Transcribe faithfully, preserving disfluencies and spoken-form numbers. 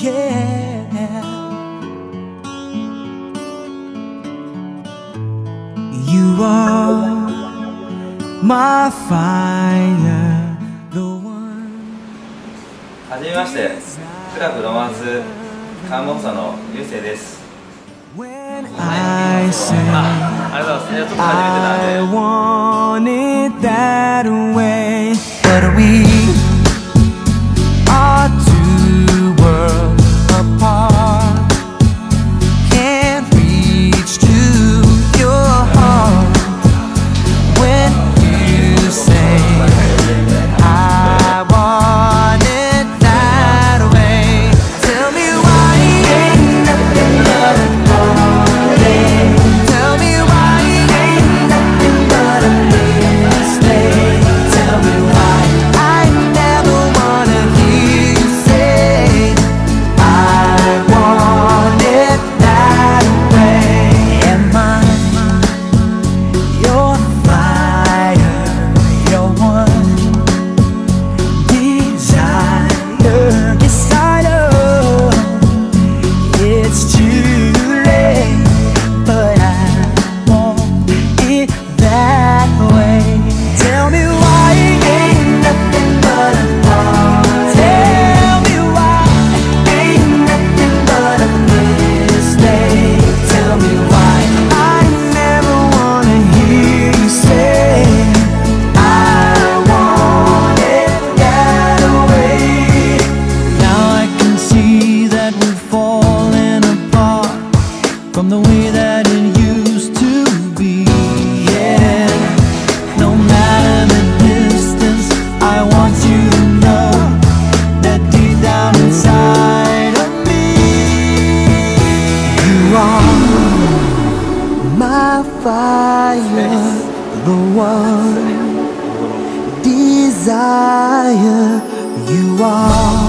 yeah. You are my fire, the one. はじめまして、クラブロマンス看護婦のゆうせいです。 When I say あ、ありがとうございます。ちょっと初めてなんで。 I want it that way, but we are two worlds apart. Can't reach to your heart when you say I want it that way. Tell me why ain't nothing but a heartache. Tell me why ain't nothing but a mistake. Tell me why I never wanna hear you say I want it that way. Am I your fire, your one desire? Yes, I know it's too late, but I want it that way. Tell me why ain't nothing but a heart. Tell me why ain't nothing but a mistake. Tell me why I never wanna hear you say I want it that way. Now I can see that we've fallen apart from the way that it used to be. Yeah, no matter the distance, I want you to know that deep down inside of me, you are my fire, the one desire. You are